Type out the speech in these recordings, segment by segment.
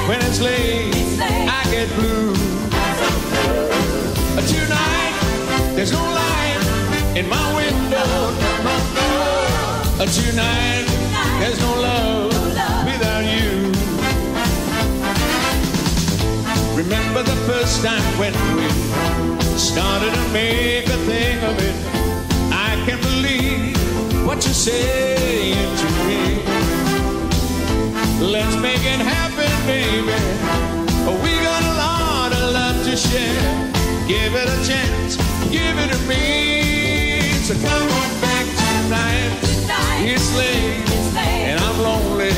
When it's late, I get blue. Tonight, there's no light in my window. Tonight, there's no love without you. Remember the first time when we started to make a thing of it. I can't believe what you're saying to me. Let's make it happen, baby. We got a lot of love to share. Give it a chance, give it to me. So come on back tonight. It's late, and I'm lonely.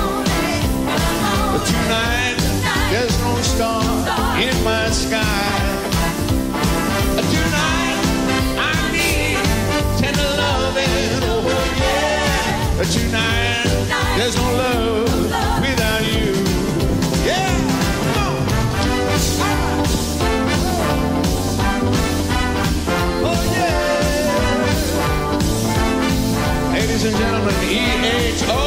But tonight, there's no star in my sky. Tonight, I need tender loving. Oh yeah. But tonight, there's no love without you. Yeah. Oh yeah. Ladies and gentlemen, E-H-O.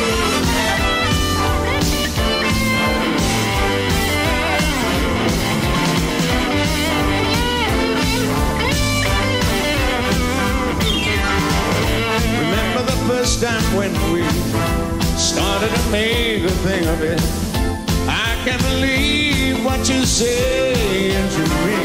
First time when we started to make a thing of it. I can't believe what you're saying to me.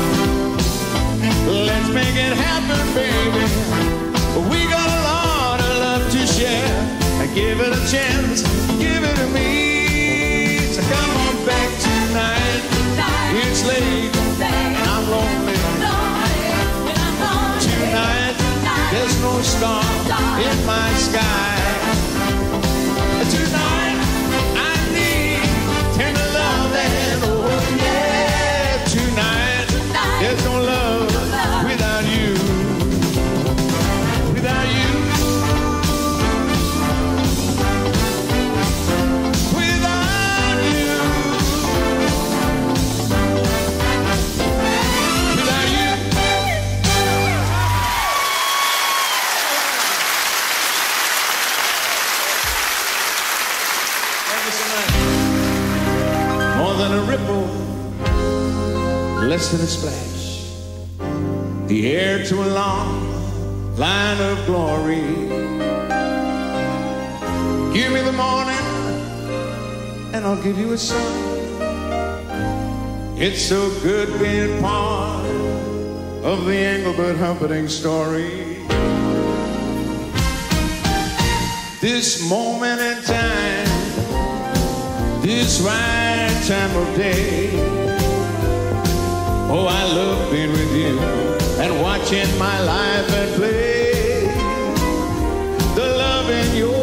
Let's make it happen, baby. We got a lot of love to share. Give it a chance, give it to me. So come on back tonight. It's late, and I'm lonely. Tonight, there's no star in my sky. Tonight, I need tender love and oh yeah. Tonight, there's no love without you. Without you. Without you. Without you. More than a ripple, less than a splash. The air to a long line of glory. Give me the morning, and I'll give you a song. It's so good being part of the Engelbert Humperdinck story. This moment in time, this right time of day. Oh, I love being with you and watching my life at play. The love in your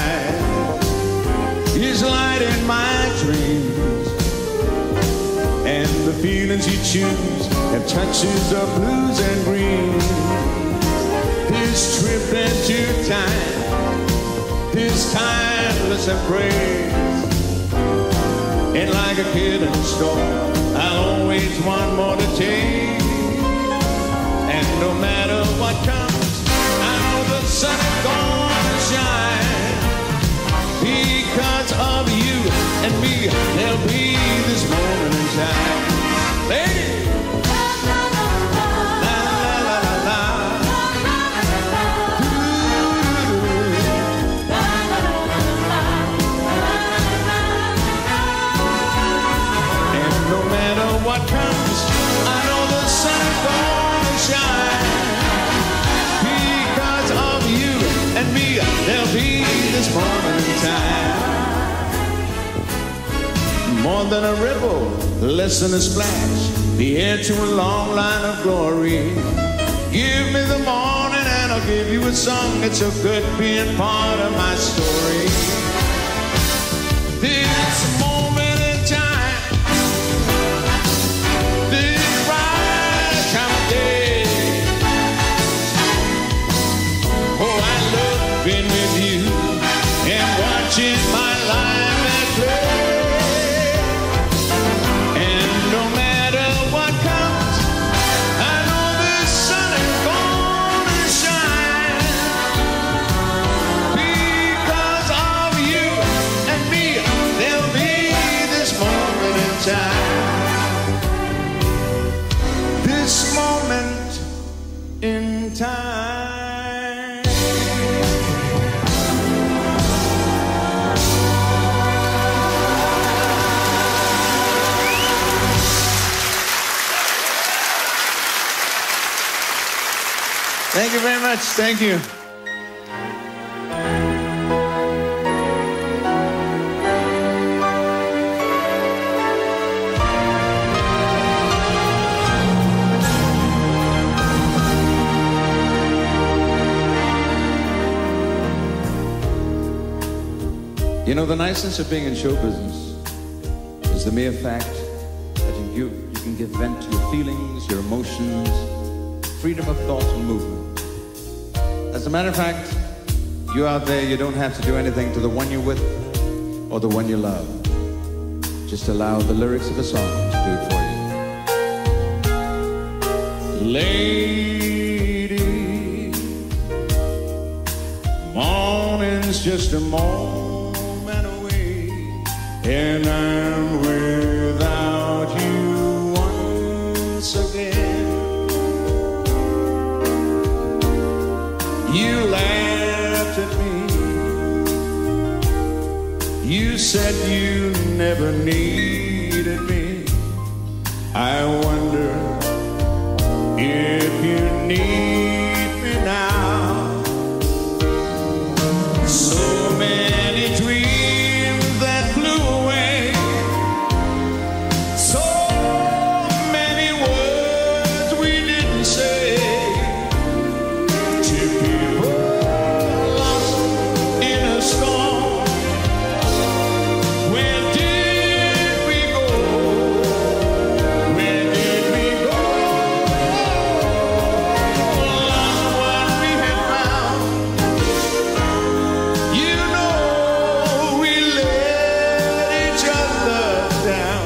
eyes is light in my dreams, and the feelings you choose have touches of blues and greens. This trip into time, this timeless embrace. And like a kid in a store, I'll always want more to take. And no matter what comes, I know the sun is gonna shine. Because of you and me, there'll be this moment in time. Ladies! What comes, I know the sun is gonna shine. Because of you and me, there'll be this moment in time. More than a ripple, less than a splash. The air to a long line of glory. Give me the morning and I'll give you a song. It's so good being part of my story. This moment in time, been with you and watching my life at play. And no matter what comes, I know the sun is gonna shine. Because of you and me, there'll be time. This moment in time. Thank you very much. Thank you. You know, the niceness of being in show business is the mere fact that you can give vent to your feelings, your emotions, freedom of thought and movement. As a matter of fact, you out there, you don't have to do anything to the one you're with or the one you love. Just allow the lyrics of a song to do it for you. Lady, morning's just a moment away, and I'm without you once again. You laughed at me. You said you never needed me. I wonder if you need me now. So many dreams that flew away. So many words we didn't say. Two people lost in a storm. Where did we go? Where did we go? Lost what we had found. You know we let each other down.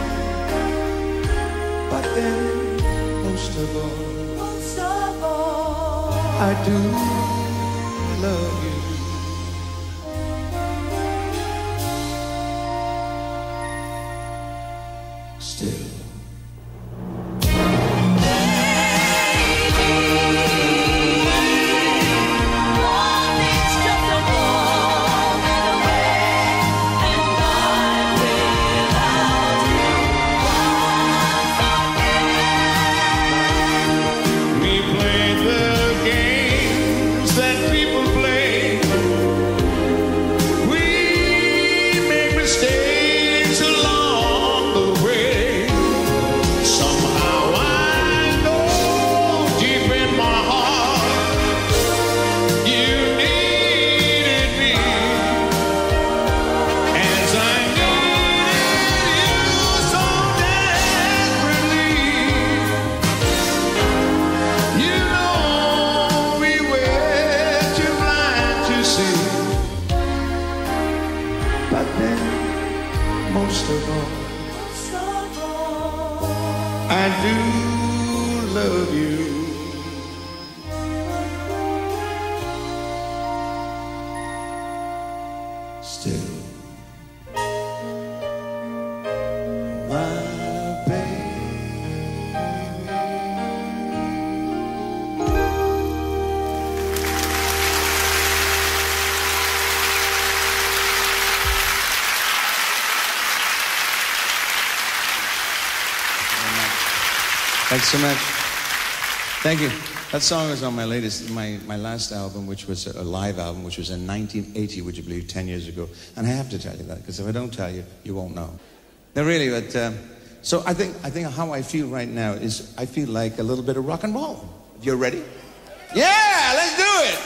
But then, most of all, I do love you. Still. We played the games that people play. We make mistakes along the way. Somehow I know deep in my heart you needed me as I needed you so desperately. You know we were too blind to see. But then, most of all, I do love you. Still, my baby. Thanks so much. Thank you. That song was on my last album, which was a live album, which was in 1980, would you believe, 10 years ago. And I have to tell you that, because if I don't tell you, you won't know. No, really, but, so I think how I feel right now is I feel like a little bit of rock and roll. You ready? Yeah, let's do it!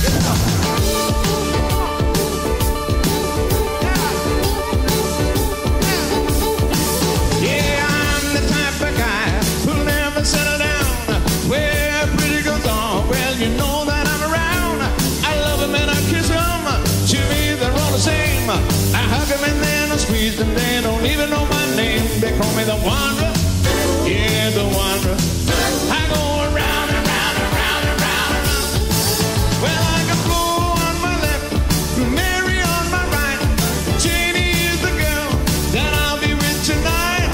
Yeah, I'm the type of guy who'll never settle down. Where a pretty girl's on, well, you know that I'm around. I love them and I kiss them. To me, they're all the same. I hug them and then I squeeze them. They don't even know my name. They call me the Wanderer. Yeah, the Wanderer. I go around and round and round and round and round. Well, I can Flo on my left, Mary on my right. Janie is the girl that I'll be with tonight.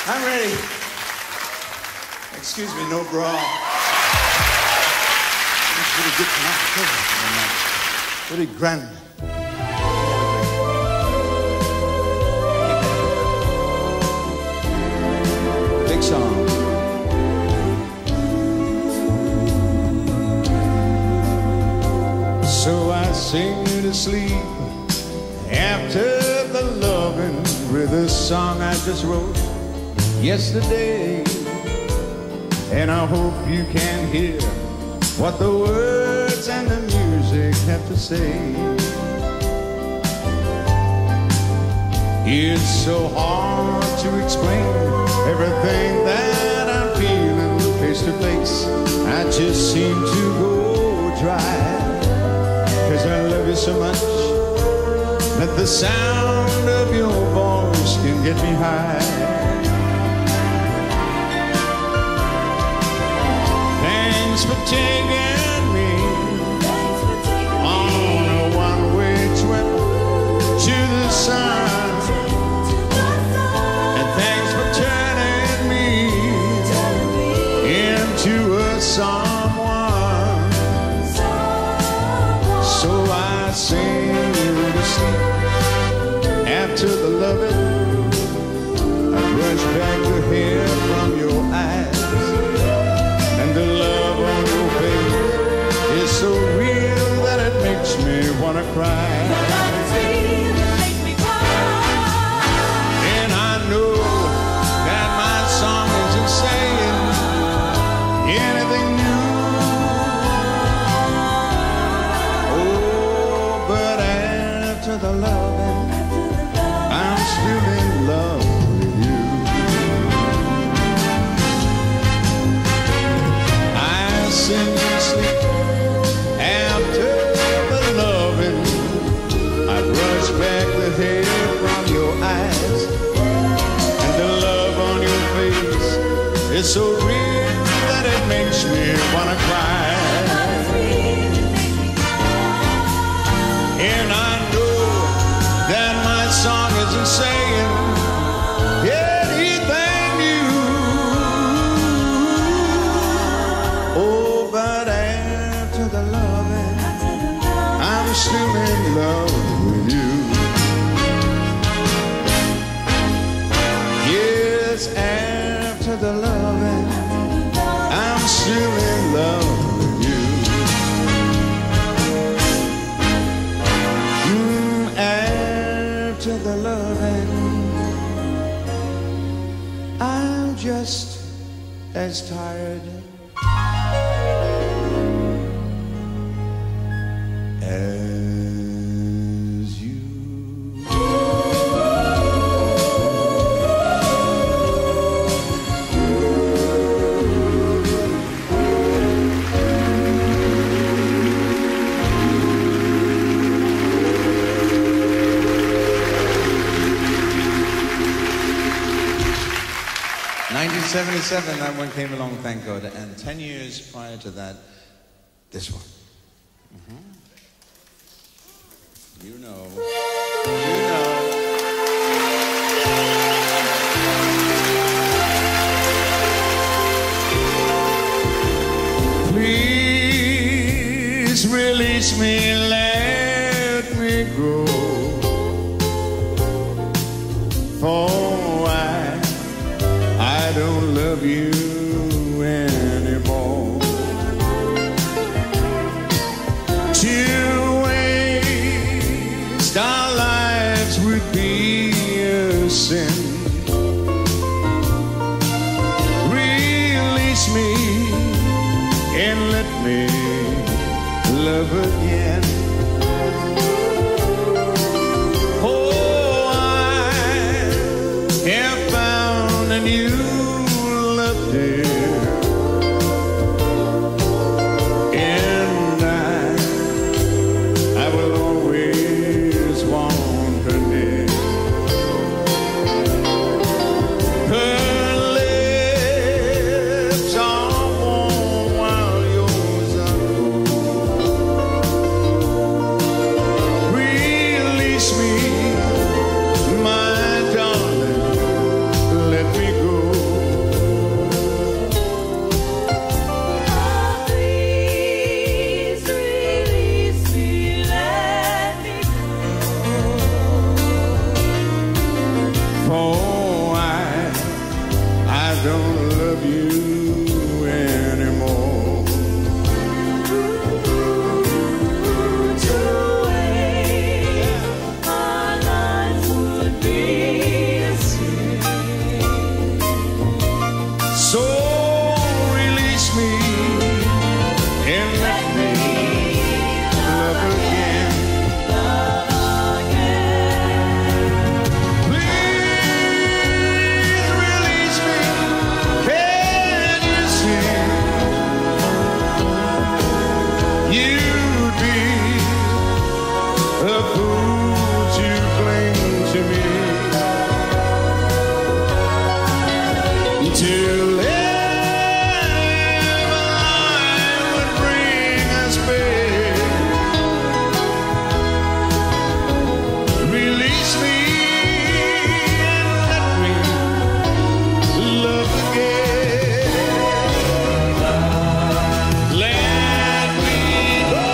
I'm ready. Excuse me, no bra. It's really good tonight. Very grand. Big song. So I sing you to sleep after the loving with a song I just wrote yesterday. And I hope you can hear what the words and the music have to say. It's so hard to explain everything that I'm feeling face to face. I just seem to go dry, 'cause I love you so much that the sound of your voice can get me high. Thanks for taking me on a one-way trip to the sun, and thanks for turning me into a someone. So I sing you to sleep after the loving. I brush back the hair from your eyes, and the love on your face is so real that it makes me wanna cry. And I know that my song isn't saying anything new. Oh, but after the loving, I'm still in love with you. I sing you to sleep after the loving. I brush back the hair from your eyes, and the love on your face is so real that it makes me wanna cry. And I know that my song isn't saying anything new. Oh, but after the loving, I'm still in love with you. Yes, after the loving, I'm still in love with you. After the loving, I'm just as tired as you. '77, that one came along, thank God. And 10 years prior to that, this one. You know. You know. Please release me, let me go. For I don't love you anymore. To waste our lives would be a sin. Release me and let me love again. Oh, I have found a new love, dear, and I will always want her near. Her lips are warm while yours are cold. Release me, my darling, let me go. till ever I would bring us back. Release me and let me love again. Let me go.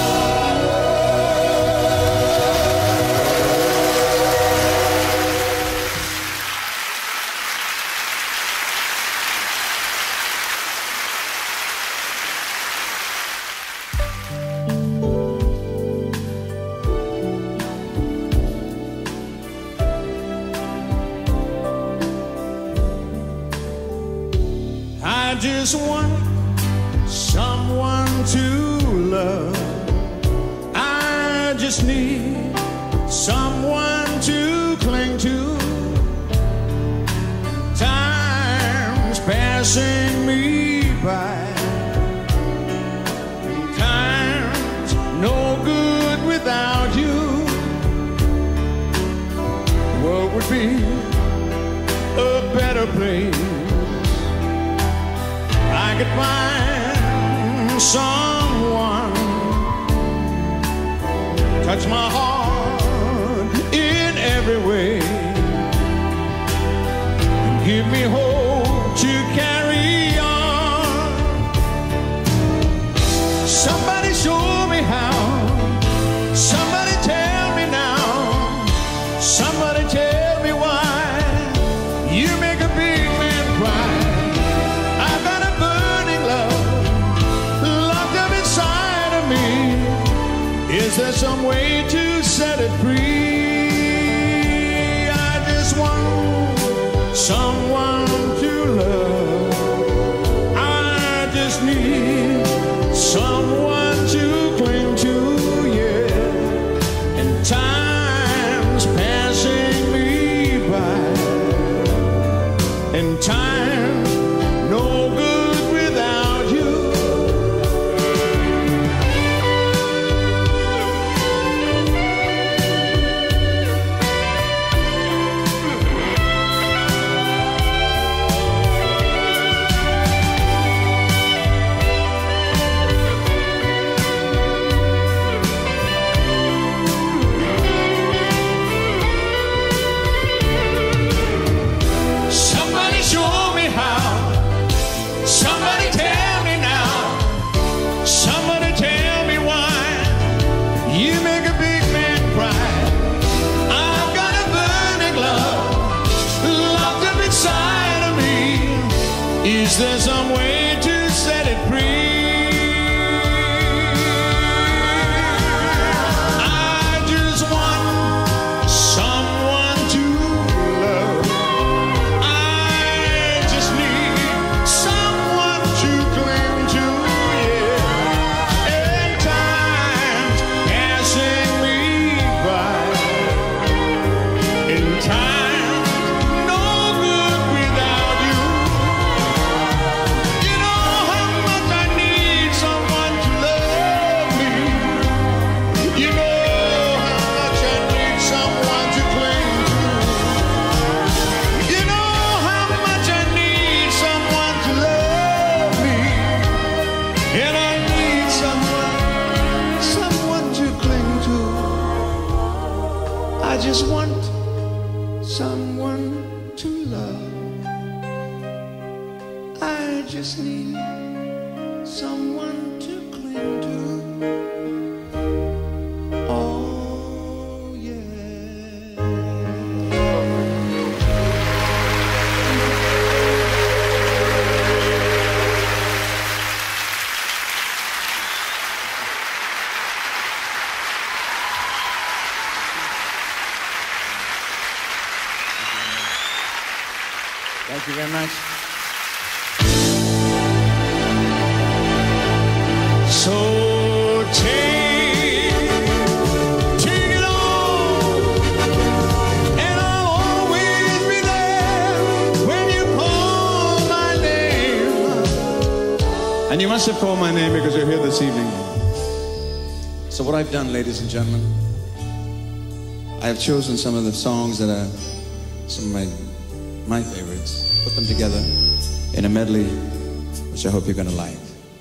I just want someone to love. I just need someone to cling to. Time's passing me by. Time's no good without you. What would be a better place? I could find someone touch my heart in every way, give me hope to carry on. Somebody show me how. Somebody tell me now. Somebody tell me why you make a big man cry. Is there some way to set it free? I just want someone to love. I just need someone to cling to, yeah. And time's passing me by. And time no good without you. Is there some way to set it free? I just want someone to love. I just need someone to cling to, yeah. And time's passing me by. In time I just want someone to love. I just need someone to cling to. Oh, yeah. Thank you very much. So take it all, and I'll always be there when you call my name. And you must have called my name because you're here this evening. So what I've done, ladies and gentlemen, I have chosen some of the songs that are some of my favorites, put them together in a medley, which I hope you're gonna like.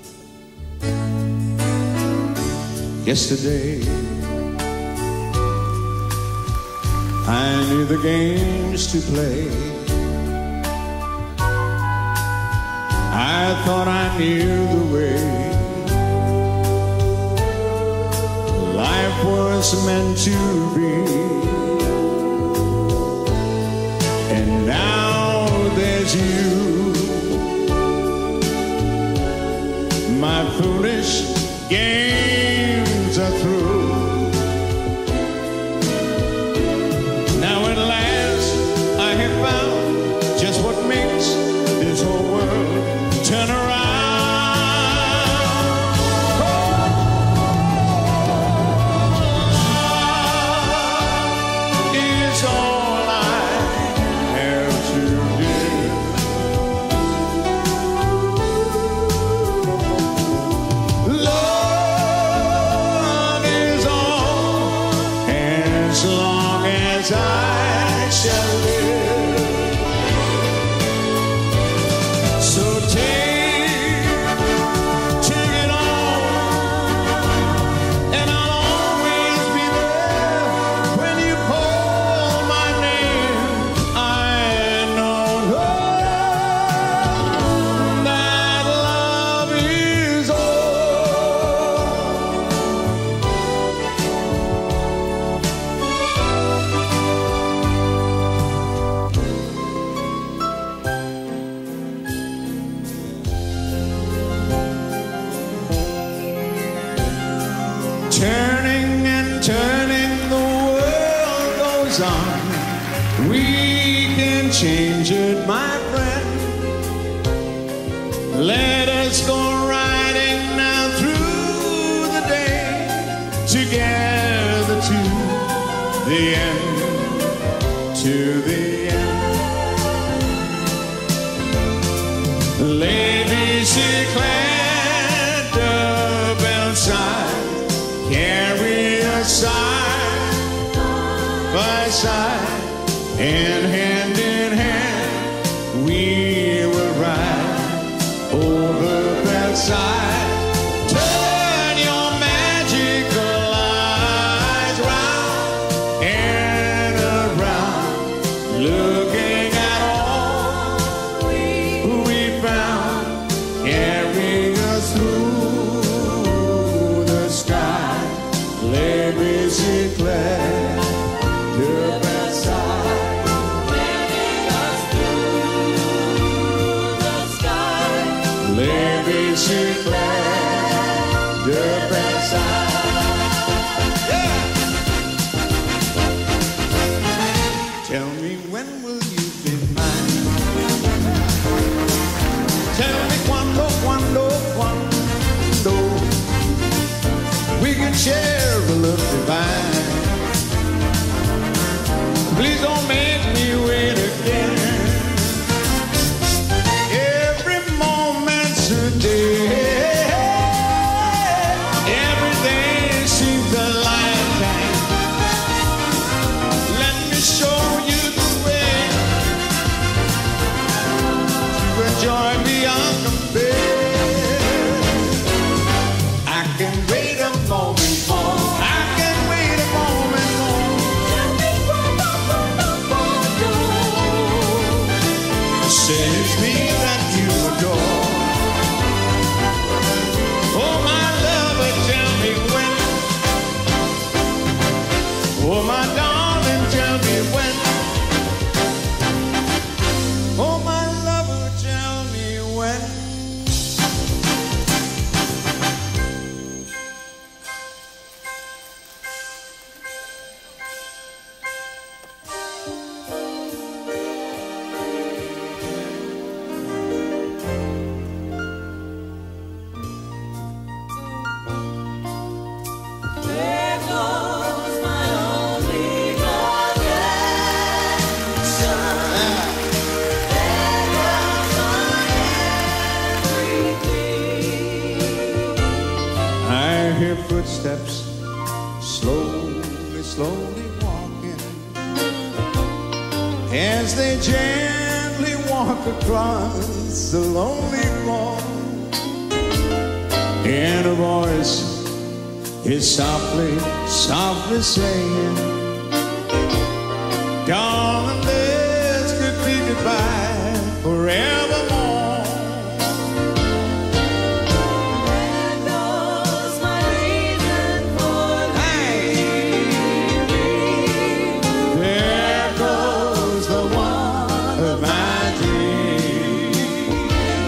Yesterday, I knew the games to play. I thought I knew the way. Life was meant to be. And now there's you. My foolish games are through. Now at last I have found just what makes this whole world turn around. Love is all I have to give. Love is all, as long as I shall live. So take it all, and I'll always be there when you call my name. I know that love is all. Turning and turning, the world goes on. We can change it, my friend. Let us go riding now through the day, together to the end, to the end. Les bicyclettes de Belside carry us side by side, and hand in hand we will ride over Belside. Turn your magical eyes round and around, looking at all we found, carrying us through the sky. Les bicyclettes de Versailles, carrying us through the sky. Les bicyclettes de Versailles. Yeah. Tell me, when will you be mine? Tell me quando, quando, quando we can share a love divine. Please don't make me wait again. Every moment's a day. Every day seems a lifetime. Let me show you the way to enjoy beyond compare. I can wait a moment more. I can wait a moment more. Say it's me that you adore. Oh, my lover, tell me when. Oh, my darling, tell me when. Oh, my lover, tell me when. There goes my only connection. There goes my everything. I hear footsteps slowly, slowly walking as they jam walk across the lonely floor, and a voice is softly, softly saying, darling, let's be goodbye forevermore. There goes my reason for leaving. There goes the one of my dreams.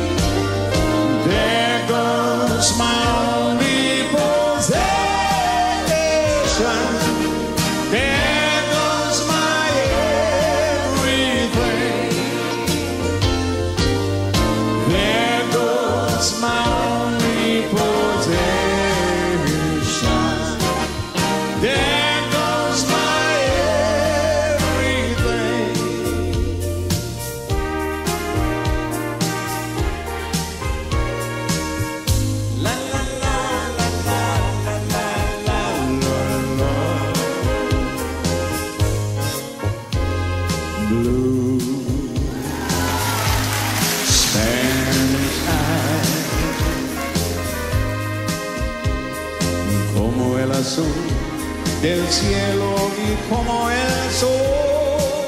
There goes my only possession. There goes my everything. There goes my only possession. There goes my everything. La la la la la la la la la. Blue Spanish eyes, como el azul del cielo y como el sol,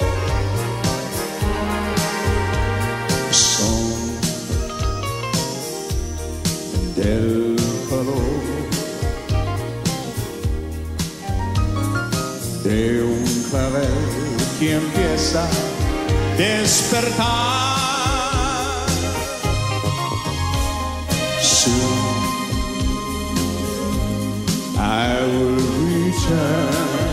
son del color de un clavel que empieza a despertar. Soon I will return,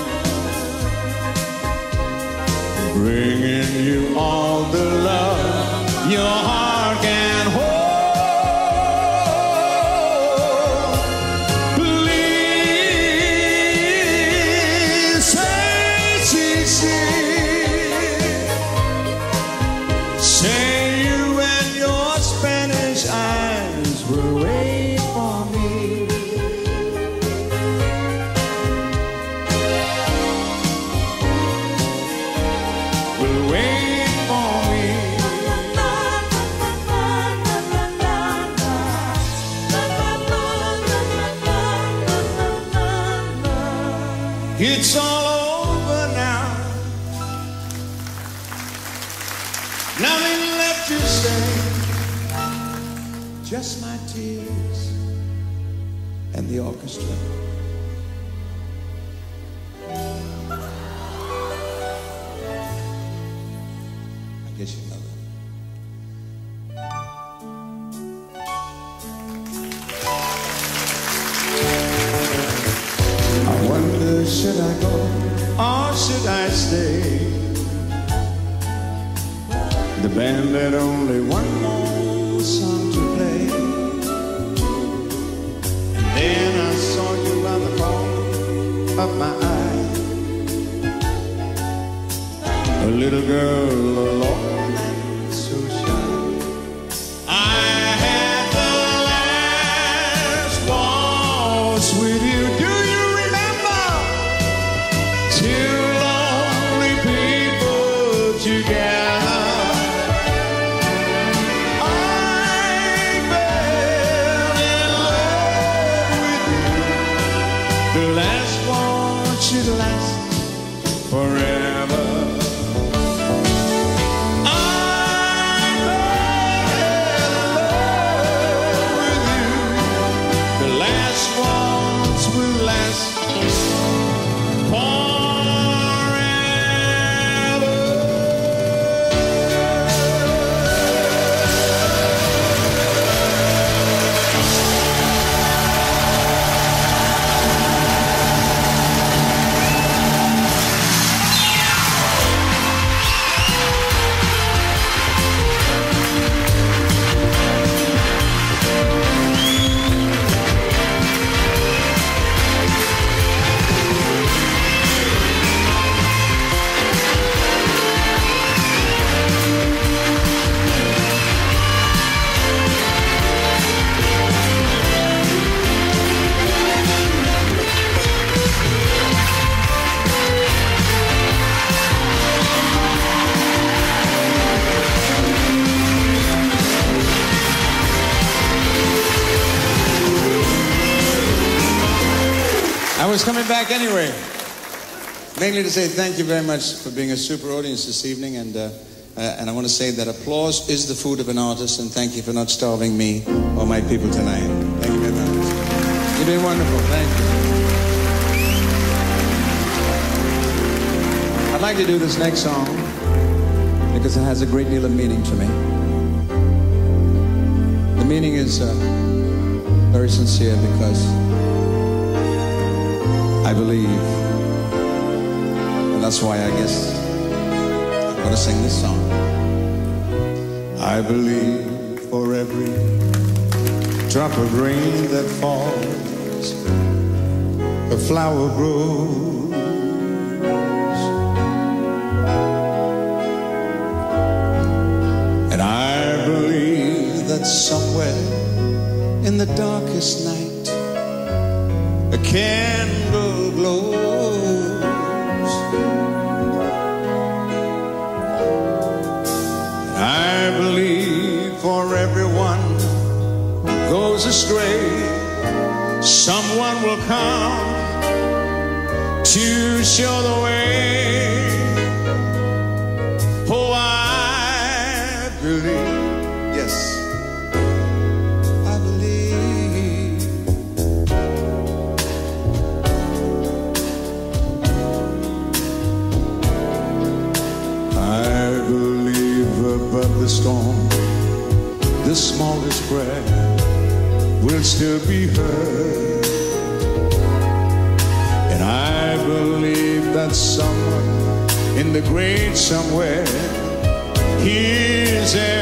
bringing you all the love your heart can hold. Please say, say you and your Spanish eyes will wait for me. Will wait for me. It's all over now. Nothing left to say. Just my tears and the orchestra. I guess you know that. I wonder, should I go or should I stay? The band had only one more song to play, and then I saw you by the corner of my eye, a little girl alone and so shy. I had the last waltz with you. Do you remember? Two lonely people together. I fell in love with you. The last one should last forever. I was coming back anyway. Mainly to say thank you very much for being a super audience this evening, and I want to say that applause is the food of an artist, and thank you for not starving me or my people tonight. Thank you very much. You've been wonderful. Thank you. I'd like to do this next song because it has a great deal of meaning to me. The meaning is very sincere because I believe, and that's why I guess I'm going to sing this song. I believe for every drop of rain that falls, a flower grows. And I believe that somewhere in the darkest night, a candle glows. I believe for everyone who goes astray, someone will come to show the way. Oh, I believe, yes, I believe. I believe above the storm, the smallest prayer will still be heard. And I believe that someone in the grave somewhere hears